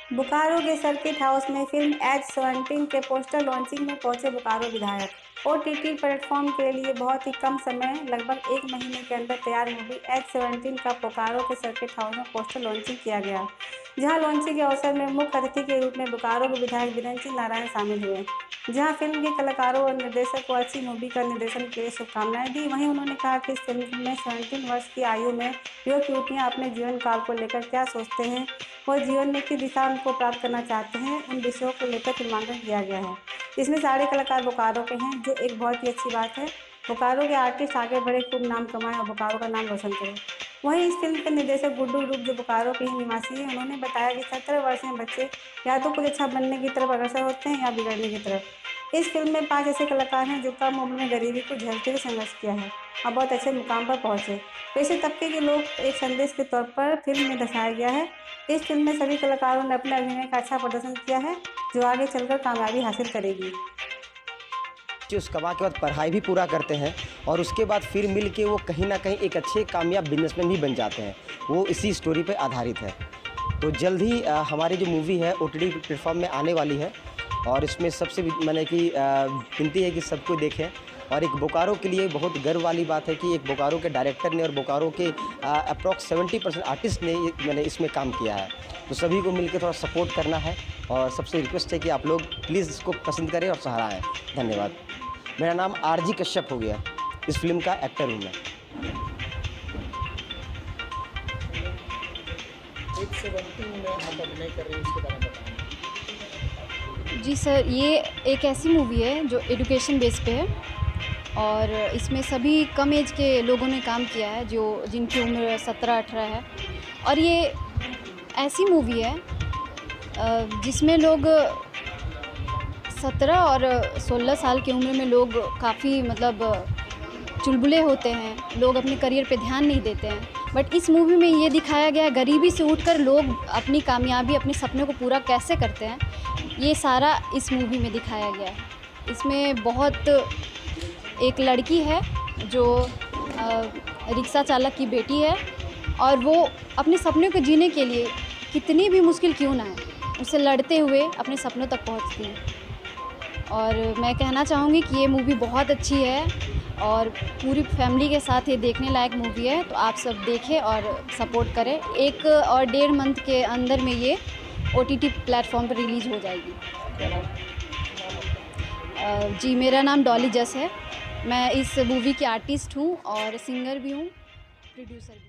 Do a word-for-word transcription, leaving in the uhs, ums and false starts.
बोकारो के circuit house में film H seventeen के पोस्टर लॉन्चिंग में पहुंचे बोकारो विधायक। ओटीटी प्लेटफॉर्म के लिए बहुत ही कम समय, लगभग एक महीने के अंदर तैयार मूवी एच सेवनटीन का बोकारो के सर्किट हाउस में पोस्टर लॉन्चिंग किया गया, जहां लॉन्चिंग के अवसर में मुख्य अतिथि के रूप में बोकारो के विधायक वीरेंद्र सिंह नारायण शामिल हुए, जहां फिल्म के कलाकारों और निर्देशक को अच्छी मूवी का निर्देशन के लिए शुभकामनाएं दी। वहीं उन्होंने कहा कि इस फिल्म में सेवनटीन वर्ष की आयु में युवक युवतियां अपने जीवन काल को लेकर क्या सोचते हैं, वो जीवन में किस दिशा को प्राप्त करना चाहते हैं, उन विषयों को लेकर फिल्मांकन किया गया है। इसमें सारे कलाकार बोकारो के हैं, जो एक बहुत ही अच्छी बात है। बोकारो के आर्टिस्ट आगे बढ़े, खूब नाम कमाएं और बोकारो का नाम रोशन करें। वहीं इस फिल्म के निर्देशक गुड्डू रूप, जो बोकारो के ही निवासी हैं, उन्होंने बताया कि सत्रह वर्ष में बच्चे या तो कुछ अच्छा बनने की तरफ अग्रसर होते हैं या बिगड़ने की तरफ। इस फिल्म में पांच ऐसे कलाकार हैं जो कम उम्र में गरीबी को झेलते हुए संघर्ष किया है और बहुत अच्छे मुकाम पर पहुंचे। वैसे तबके के लोग एक संदेश के तौर पर फिल्म में दर्शाया गया है। इस फिल्म में सभी कलाकारों ने अपने अभिनय का अच्छा प्रदर्शन किया है, जो आगे चलकर कामयाबी हासिल करेगी। उसके बाद के बाद पढ़ाई भी पूरा करते हैं और उसके बाद फिर मिल के वो कहीं ना कहीं एक अच्छे कामयाब बिजनेसमैन भी बन जाते हैं। वो इसी स्टोरी पे आधारित है। तो जल्द ही आ, हमारी जो मूवी है ओटीटी प्लेटफॉर्म में आने वाली है और इसमें सबसे मैंने कि विनती है कि सबको देखें। और एक बोकारो के लिए बहुत गर्व वाली बात है कि एक बोकारो के डायरेक्टर ने और बोकारो के अप्रॉक्स सेवेंटी परसेंट आर्टिस्ट ने मैंने इसमें काम किया है। तो सभी को मिलकर थोड़ा सपोर्ट करना है और सबसे रिक्वेस्ट है कि आप लोग प्लीज़ इसको पसंद करें और सराहें। धन्यवाद। मेरा नाम आरजी कश्यप हो गया, इस फिल्म का एक्टर हूँ मैं। एच सेवनटीन में आप अभिनय कर रहे हैं, उसके बारे में बताएं। जी सर, ये एक ऐसी मूवी है जो एजुकेशन बेस पे है और इसमें सभी कम एज के लोगों ने काम किया है, जो जिनकी उम्र सत्रह अठारह है। और ये ऐसी मूवी है जिसमें लोग सत्रह और सोलह साल की उम्र में लोग काफ़ी मतलब चुलबुले होते हैं, लोग अपने करियर पे ध्यान नहीं देते हैं। बट इस मूवी में ये दिखाया गया है गरीबी से उठकर लोग अपनी कामयाबी, अपने सपने को पूरा कैसे करते हैं, ये सारा इस मूवी में दिखाया गया है। इसमें बहुत एक लड़की है जो रिक्शा चालक की बेटी है और वो अपने सपने को जीने के लिए कितनी भी मुश्किल क्यों ना है, उसे लड़ते हुए अपने सपनों तक पहुंचती है। और मैं कहना चाहूँगी कि ये मूवी बहुत अच्छी है और पूरी फैमिली के साथ ये देखने लायक मूवी है। तो आप सब देखें और सपोर्ट करें। एक और डेढ़ मंथ के अंदर में ये ओटीटी प्लेटफॉर्म पर रिलीज़ हो जाएगी। जी, मेरा नाम डॉली जस है। मैं इस मूवी की आर्टिस्ट हूँ और सिंगर भी हूँ, प्रोड्यूसर भी।